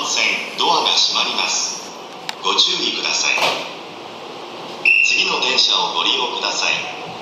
本線ドアが閉まります。ご注意ください。次の電車をご利用ください。